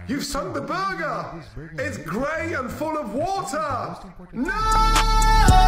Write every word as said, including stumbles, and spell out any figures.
You've sunk the burger! It's grey and full of water! No!